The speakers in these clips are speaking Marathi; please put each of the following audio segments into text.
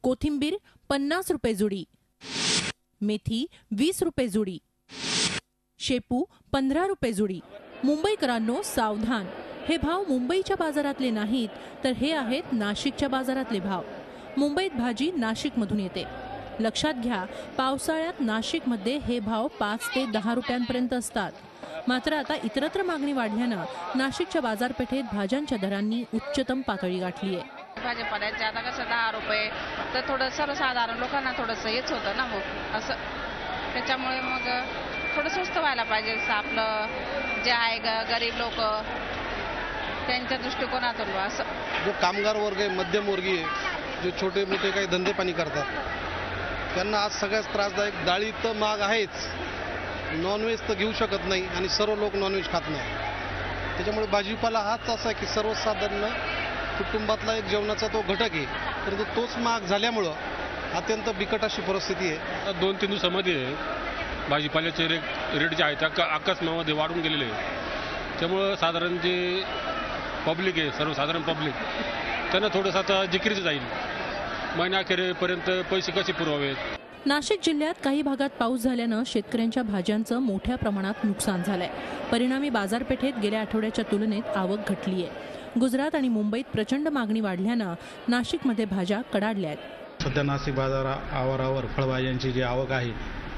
कोथिंबीर 50 रुपये जुडी, मेथी 20 रुपये जुडी, शेपू 15 रुपये जुडी। मुंबईकरांनो सावधान, हे भाव मुंबईच्या बाजारातले नाहीत, तर हे आहेत नाशिकच्या बाजारातले भाव। मुंबईत भाजी नाशिकमधून येते। लक्षात घ्या, पावसाळ्यात नाशिकमध्ये हे भाव 5 ते 10 रुपयांपर्यंत असतात। मात्र आता इतरत्र मागणी वाढल्यानं नाशिकच्या बाजारपेठेत भाज्यांच्या दरांनी उच्चतम पातळी गाठली आहे। भाजीपाल्याचे आता कसं 10 रुपये, तर थोडं सर्वसाधारण लोकांना थोडंसं हेच होतं ना मग असं, त्याच्यामुळे मग थोडं स्वस्त व्हायला पाहिजे। आपलं जे आहे गरीब लोक त्यांच्या दृष्टिकोनातून असं, जो कामगार वर्ग आहे, मध्यमवर्गीय, जे छोटे मोठे काही धंदे पाणी करतात, त्यांना आज सगळ्यात त्रासदायक। डाळी तर महाग आहेच, नॉनव्हेज तर घेऊ शकत नाही आणि सर्व लोक नॉनव्हेज खात नाही। त्याच्यामुळे भाजीपाला हाच असा आहे की सर्वसाधारण कुटुंबातला एक जेवणाचा तो घटक आहे, परंतु तोच महाग झाल्यामुळं अत्यंत बिकट अशी परिस्थिती आहे। 2-3 दिवसामध्ये भाजीपाल्याचे रेट जे आहेत आकाशमामध्ये वाढून गेलेले आहे। त्यामुळं साधारण जे पब्लिक आहे, सर्वसाधारण पब्लिक, त्यांना थोडंसं आता जिकिरीचं जाईल। महिन्याअखेरपर्यंत पैसे कसे पुरवावेत। नाशिक जिल्ह्यात काही भागात पाऊस झाल्यानं शेतकऱ्यांच्या भाज्यांचं मोठ्या प्रमाणात नुकसान झालंय। परिणामी बाजारपेठेत गेल्या आठवड्याच्या तुलनेत आवक घटली आहे। गुजरात आणि मुंबईत प्रचंड मागणी वाढल्यानं नाशिकमध्ये भाज्या कडाडल्या आहेत। सध्या नाशिक बाजार आवारावर फळभाज्यांची जी आवक आहे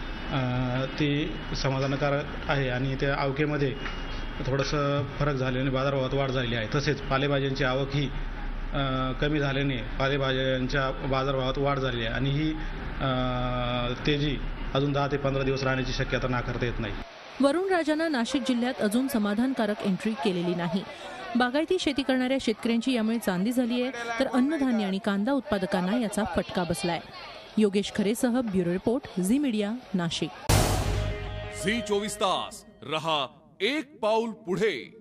ती समाधानकारक आहे आणि त्या आवकेमध्ये थोडंसं फरक झाल्याने बाजारभावात वाढ झालेली आहे। तसेच पालेभाज्यांची आवक ही कमी झाल्याने पालेभाज्यांच्या बाजारभावात वाढ झाली आहे आणि ही तेजी अजून 10 ते 15 दिवस राहण्याची शक्यता नाकारता येत नाही। वरुण राजानं नाशिक जिल्ह्यात अजून समाधानकारक एंट्री केलेली नाही। बागायती शेती करणाऱ्या शेतकऱ्यांची यामुळे चांदी झाली आहे, तर अन्नधान्य आणि कांदा उत्पादकांना याचा फटका बसलाय। योगेश खरेसह bureau report, Zee media, Nashik. Zee 24 तास रहा एक पाऊल पुढे।